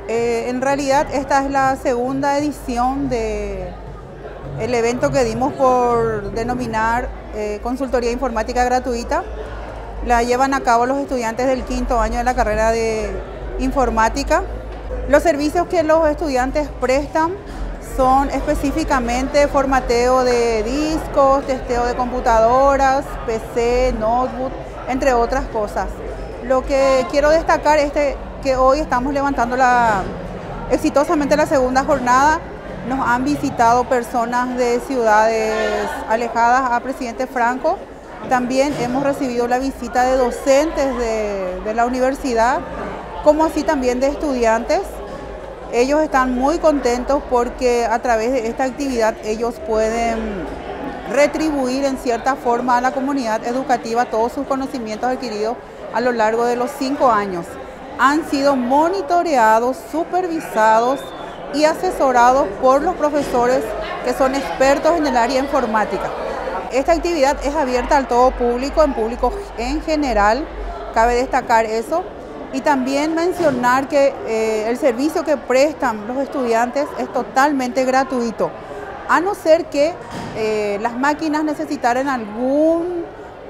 En realidad esta es la segunda edición del evento que dimos por denominar Consultoría Informática Gratuita. La llevan a cabo los estudiantes del quinto año de la carrera de Informática. Los servicios que los estudiantes prestan son específicamente formateo de discos, testeo de computadoras, PC, notebook, entre otras cosas. Lo que quiero destacar es que hoy estamos levantando exitosamente la segunda jornada. Nos han visitado personas de ciudades alejadas a Presidente Franco. También hemos recibido la visita de docentes de la universidad, como así también de estudiantes. Ellos están muy contentos porque a través de esta actividad ellos pueden retribuir en cierta forma a la comunidad educativa todos sus conocimientos adquiridos a lo largo de los 5 años. Han sido monitoreados, supervisados y asesorados por los profesores que son expertos en el área informática. Esta actividad es abierta al todo público, en general, cabe destacar eso. Y también mencionar que el servicio que prestan los estudiantes es totalmente gratuito, a no ser que las máquinas necesitaran algún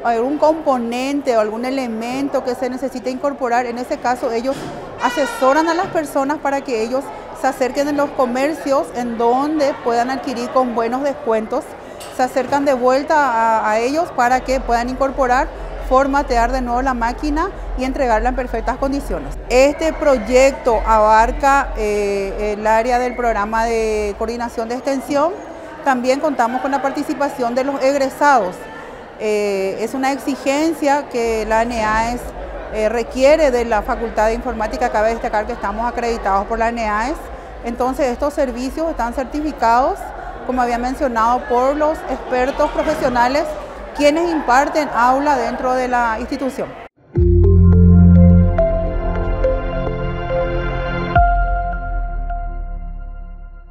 componente o algún elemento que se necesite incorporar. En ese caso ellos asesoran a las personas para que ellos se acerquen a los comercios en donde puedan adquirir con buenos descuentos. Se acercan de vuelta a ellos para que puedan incorporar, formatear de nuevo la máquina y entregarla en perfectas condiciones. Este proyecto abarca el área del programa de coordinación de extensión. También contamos con la participación de los egresados. Es una exigencia que la ANEAES requiere de la Facultad de Informática. Cabe destacar que estamos acreditados por la ANEAES. Entonces estos servicios están certificados, como había mencionado, por los expertos profesionales quienes imparten aula dentro de la institución.